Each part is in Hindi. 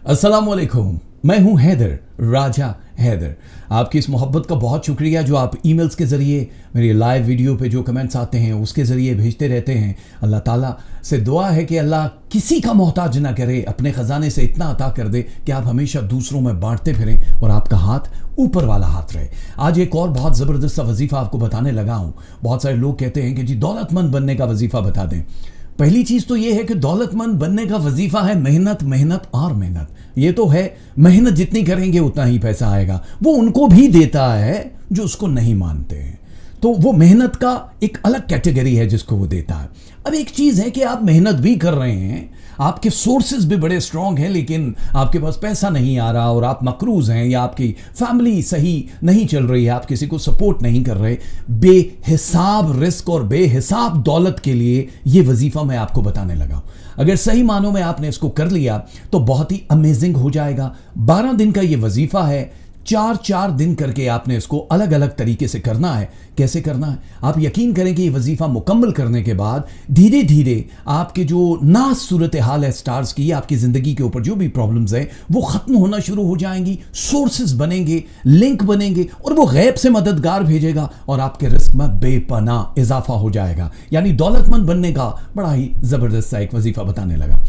अस्सलामुअलैकुम, मैं हूं हैदर, राजा हैदर। आपकी इस मोहब्बत का बहुत शुक्रिया जो आप ईमेल्स के ज़रिए मेरी लाइव वीडियो पे जो कमेंट्स आते हैं उसके ज़रिए भेजते रहते हैं। अल्लाह ताला से दुआ है कि अल्लाह किसी का मोहताज ना करे, अपने ख़जाने से इतना अता कर दे कि आप हमेशा दूसरों में बांटते फिरें और आपका हाथ ऊपर वाला हाथ रहे। आज एक और बहुत ज़बरदस्त सा वजीफ़ा आपको बताने लगा हूँ। बहुत सारे लोग कहते हैं कि जी दौलतमंद बनने का वजीफ़ा बता दें। पहली चीज तो यह है कि दौलतमंद बनने का वजीफा है मेहनत, मेहनत और मेहनत। ये तो है, मेहनत जितनी करेंगे उतना ही पैसा आएगा। वो उनको भी देता है जो उसको नहीं मानते हैं, तो वो मेहनत का एक अलग कैटेगरी है जिसको वो देता है। अब एक चीज है कि आप मेहनत भी कर रहे हैं, आपके सोर्सेज भी बड़े स्ट्रांग हैं, लेकिन आपके पास पैसा नहीं आ रहा और आप मकरूज हैं या आपकी फैमिली सही नहीं चल रही है, आप किसी को सपोर्ट नहीं कर रहे। बेहिसाब रिस्क और बेहिसाब दौलत के लिए ये वजीफा मैं आपको बताने लगा। अगर सही मानों में आपने इसको कर लिया तो बहुत ही अमेजिंग हो जाएगा। 12 दिन का ये वजीफा है, 4-4 दिन करके आपने इसको अलग अलग तरीके से करना है। कैसे करना है आप यकीन करें कि ये वजीफा मुकम्मल करने के बाद धीरे धीरे आपके जो नाज सूरत हाल है स्टार्स की, आपकी जिंदगी के ऊपर जो भी प्रॉब्लम्स है वो खत्म होना शुरू हो जाएंगी। सोर्सेज बनेंगे, लिंक बनेंगे और वो गैब से मददगार भेजेगा और आपके रिस्क में बेपनाह इजाफा हो जाएगा। यानी दौलतमंद बनने का बड़ा ही जबरदस्त सा एक वजीफा बताने लगा।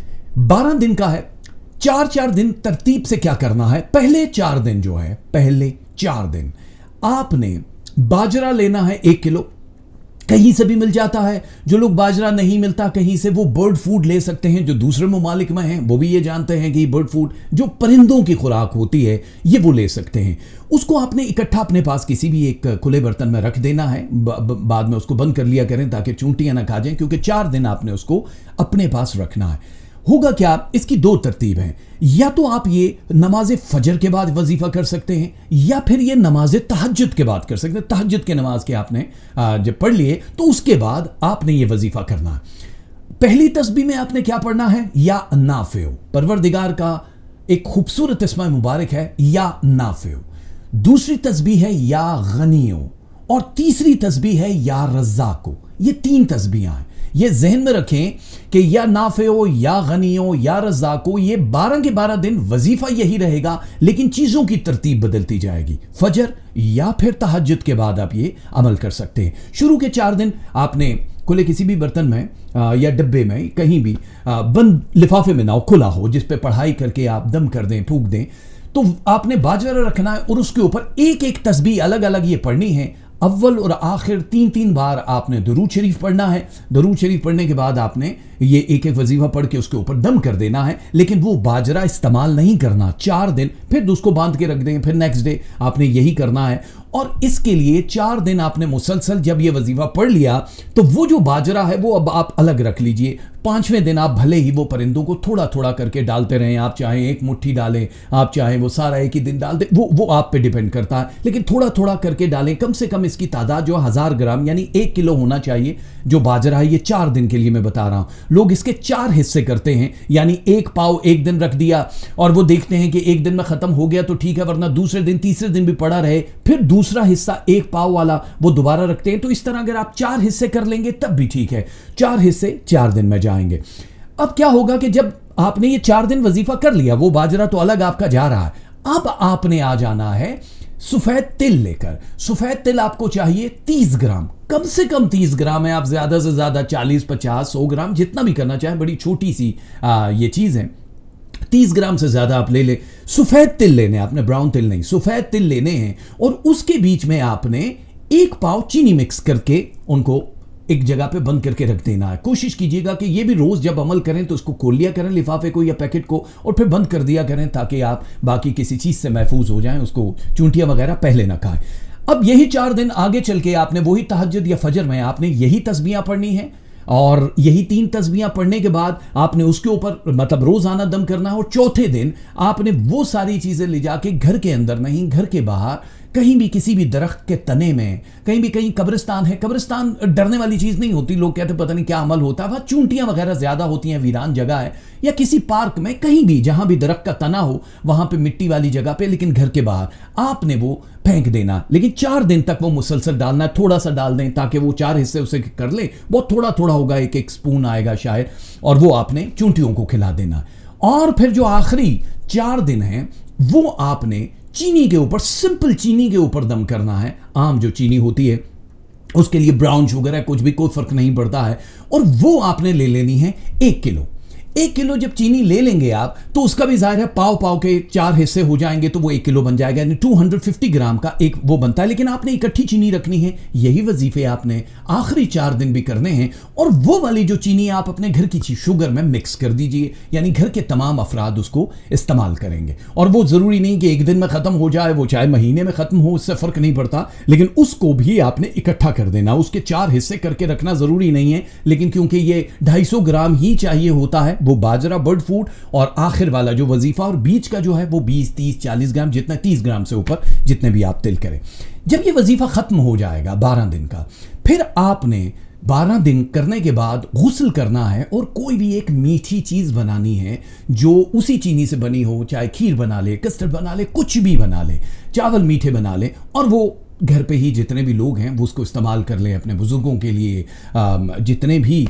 12 दिन का है, 4-4 दिन तरतीब से क्या करना है। पहले 4 दिन जो है, पहले 4 दिन आपने बाजरा लेना है 1 किलो। कहीं से भी मिल जाता है। जो लोग बाजरा नहीं मिलता कहीं से, वो बर्ड फूड ले सकते हैं। जो दूसरे ममालिक में हैं वो भी ये जानते हैं कि बर्ड फूड जो परिंदों की खुराक होती है ये वो ले सकते हैं। उसको आपने इकट्ठा अपने पास किसी भी एक खुले बर्तन में रख देना है। बाद में उसको बंद कर लिया करें ताकि चूंटियां ना खा जाएं, क्योंकि 4 दिन आपने उसको अपने पास रखना है। होगा क्या, इसकी 2 तरतीब हैं। या तो आप ये नमाज फजर के बाद वजीफा कर सकते हैं या फिर ये नमाज तहज्जुद के बाद कर सकते हैं। तहज्जुद के नमाज के आपने जब पढ़ लिए तो उसके बाद आपने ये वजीफा करना है। पहली तस्बीह में आपने क्या पढ़ना है, या नाफिउ। परवरदिगार का एक खूबसूरत इस्म मुबारक है या नाफिउ। दूसरी तस्बीह है या गनियो और तीसरी तस्बीह है या रज़्ज़ाक़ो। ये 3 तस्बीहां हैं। ये जहन में रखें कि या नाफिओ, या गनियो, या रज़्ज़ाक़ो, ये 12 के 12 दिन वजीफा यही रहेगा, लेकिन चीजों की तरतीब बदलती जाएगी। फजर या फिर तहज्जुद के बाद आप ये अमल कर सकते हैं। शुरू के 4 दिन आपने खुले किसी भी बर्तन में या डब्बे में कहीं भी बंद लिफाफे में ना हो, खुला हो, जिस पे पढ़ाई करके आप दम कर दें, फूंक दें, तो आपने बाजरा रखना है और उसके ऊपर एक एक तस्बीह अलग अलग ये पढ़नी है। अव्वल और आखिर 3-3 बार आपने दरूद शरीफ पढ़ना है। दरूद शरीफ पढ़ने के बाद आपने ये एक एक वजीफा पढ़ के उसके ऊपर दम कर देना है, लेकिन वो बाजरा इस्तेमाल नहीं करना। 4 दिन फिर उसको बांध के रख दें, फिर नेक्स्ट डे आपने यही करना है। और इसके लिए 4 दिन आपने मुसलसल जब ये वजीफा पढ़ लिया तो वो जो बाजरा है वो अब आप अलग रख लीजिए। 5वें दिन आप भले ही वो परिंदों को थोड़ा थोड़ा करके डालते रहें, आप चाहें 1 मुट्ठी डालें, आप चाहें वो सारा एक ही दिन डाल दें, वो आप पे डिपेंड करता है, लेकिन थोड़ा थोड़ा करके डालें। कम से कम इसकी तादाद जो 1000 ग्राम यानी 1 किलो होना चाहिए जो बाजरा है। ये 4 दिन के लिए मैं बता रहा हूं। लोग इसके 4 हिस्से करते हैं, यानी 1 पाव एक दिन रख दिया और वो देखते हैं कि एक दिन में खत्म हो गया तो ठीक है, वरना दूसरे दिन तीसरे दिन भी पड़ा रहे, फिर दूसरा हिस्सा 1 पाव वाला वो दोबारा रखते हैं। तो इस तरह अगर आप 4 हिस्से कर लेंगे तब भी ठीक है। 4 हिस्से 4 दिन में जाएंगे। अब क्या होगा कि जब आपने ये 4 दिन वजीफा कर लिया, वो बाजरा तो अलग आपका जा रहा है, अब आपने आ जाना है सफेद तिल लेकर। सफेद तिल आपको चाहिए 30 ग्राम, कम से कम 30 ग्राम है। आप ज्यादा से ज्यादा 40, 50, 100 ग्राम जितना भी करना चाहें, बड़ी छोटी सी ये चीज है। 30 ग्राम से ज्यादा आप ले ले। सफेद तिल लेने आपने, ब्राउन तिल नहीं, सफेद तिल लेने हैं और उसके बीच में आपने 1 पाव चीनी मिक्स करके उनको एक जगह पे बंद करके रख देना है। कोशिश कीजिएगा कि ये भी रोज जब अमल करें तो उसको खोल लिया करें लिफाफे को या पैकेट को और फिर बंद कर दिया करें ताकि आप बाकी किसी चीज से महफूज हो जाएं, उसको चूंटियां वगैरह पहले ना खाएं। अब यही 4 दिन आगे चल के आपने वही तहज्जुद या फजर में आपने यही तस्बीहां पढ़नी है और यही 3 तस्बीहां पढ़ने के बाद आपने उसके ऊपर मतलब रोजाना दम करना है। और चौथे दिन आपने वो सारी चीजें ले जाके घर के अंदर नहीं, घर के बाहर कहीं भी किसी भी दरख्त के तने में, कहीं कब्रिस्तान है, कब्रिस्तान डरने वाली चीज नहीं होती, लोग कहते पता नहीं क्या अमल होता है, वहां चूंटियां वगैरह ज्यादा होती हैं, वीरान जगह है, या किसी पार्क में कहीं भी जहां भी दरख्त का तना हो वहां पे मिट्टी वाली जगह पे, लेकिन घर के बाहर आपने वो फेंक देना। लेकिन 4 दिन तक वो मुसलसल डालना है, थोड़ा सा डाल दें ताकि वो 4 हिस्से उसे कर ले, बहुत थोड़ा थोड़ा होगा, 1-1 स्पून आएगा शायद, और वो आपने चूंटियों को खिला देना। और फिर जो आखिरी 4 दिन हैं वो आपने चीनी के ऊपर, सिंपल चीनी के ऊपर दम करना है। आम जो चीनी होती है उसके लिए ब्राउन शुगर है, कुछ भी कोई फर्क नहीं पड़ता है। और वो आपने ले लेनी है 1 किलो। 1 किलो जब चीनी ले लेंगे आप तो उसका भी जाहिर है पाव पाव के 4 हिस्से हो जाएंगे तो वो 1 किलो बन जाएगा, यानी 250 ग्राम का एक वो बनता है। लेकिन आपने इकट्ठी चीनी रखनी है। यही वजीफे आपने आखिरी 4 दिन भी करने हैं। और वो वाली जो चीनी आप अपने घर की शुगर में मिक्स कर दीजिए, यानी घर के तमाम अफराद उसको इस्तेमाल करेंगे। और वो जरूरी नहीं कि एक दिन में खत्म हो जाए, वो चाहे महीने में खत्म हो, उससे फर्क नहीं पड़ता। लेकिन उसको भी आपने इकट्ठा कर देना, उसके 4 हिस्से करके रखना जरूरी नहीं है। लेकिन क्योंकि ये 250 ग्राम ही चाहिए होता है, वो बाजरा बर्ड फूड, और आखिर वाला जो वजीफा और बीच का जो है वो 20, 30, 40 ग्राम, जितना 30 ग्राम से ऊपर जितने भी आप तिल करें। जब ये वजीफा खत्म हो जाएगा 12 दिन का, फिर आपने 12 दिन करने के बाद गुस्ल करना है और कोई भी एक मीठी चीज बनानी है जो उसी चीनी से बनी हो, चाहे खीर बना ले, कस्टर्ड बना ले, कुछ भी बना ले, चावल मीठे बना ले, और वो घर पे ही जितने भी लोग हैं वो उसको इस्तेमाल कर लें अपने बुजुर्गों के लिए। जितने भी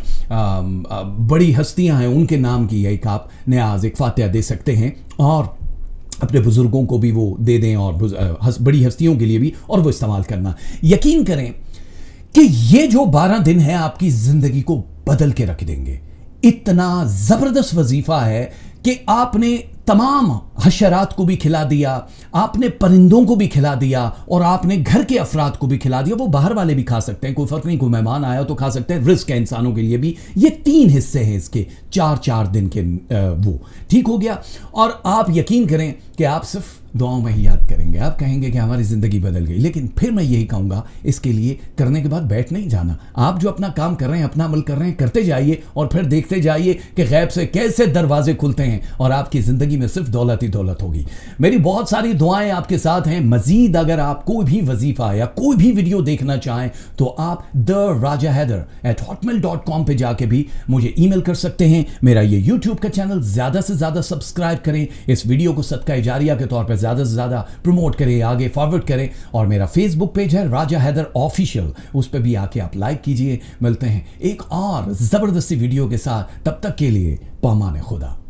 बड़ी हस्तियां हैं उनके नाम की एक आप न्याज, एक फातिहा दे सकते हैं, और अपने बुजुर्गों को भी वो दे दें, और बड़ी हस्तियों के लिए भी, और वो इस्तेमाल करना। यकीन करें कि ये जो 12 दिन है आपकी जिंदगी को बदल के रख देंगे। इतना जबरदस्त वजीफा है कि आपने तमाम हशरात को भी खिला दिया, आपने परिंदों को भी खिला दिया, और आपने घर के अफराद को भी खिला दिया। वो बाहर वाले भी खा सकते हैं, कोई फर्क नहीं, कोई मेहमान आया तो खा सकते हैं। रिस्क है इंसानों के लिए भी। ये 3 हिस्से हैं इसके, 4-4 दिन के। वो ठीक हो गया। और आप यकीन करें कि आप सिर्फ दुआओं में ही याद करेंगे, आप कहेंगे कि हमारी जिंदगी बदल गई। लेकिन फिर मैं यही कहूंगा, इसके लिए करने के बाद बैठ नहीं जाना। आप जो अपना काम कर रहे हैं, अपना अमल कर रहे हैं, करते जाइए, और फिर देखते जाइए कि गैब से कैसे दरवाजे खुलते हैं और आपकी जिंदगी में सिर्फ दौलत ही दौलत होगी। मेरी बहुत सारी दुआएं आपके साथ हैं। मजीद अगर आप कोई भी वजीफा या कोई भी वीडियो देखना चाहें तो आप therajaheather@hotmail.com पे जाके भी मुझे ईमेल कर सकते हैं। मेरा ये यूट्यूब का चैनल ज्यादा से ज्यादा सब्सक्राइब करें, इस वीडियो को सदका जारिया के तौर पर ज्यादा से ज्यादा प्रमोट करें, आगे फॉरवर्ड करें। और मेरा फेसबुक पेज है राजा हैदर ऑफिशियल, उस पर भी आके आप लाइक कीजिए। मिलते हैं एक और जबरदस्ती वीडियो के साथ, तब तक के लिए पामाने खुदा।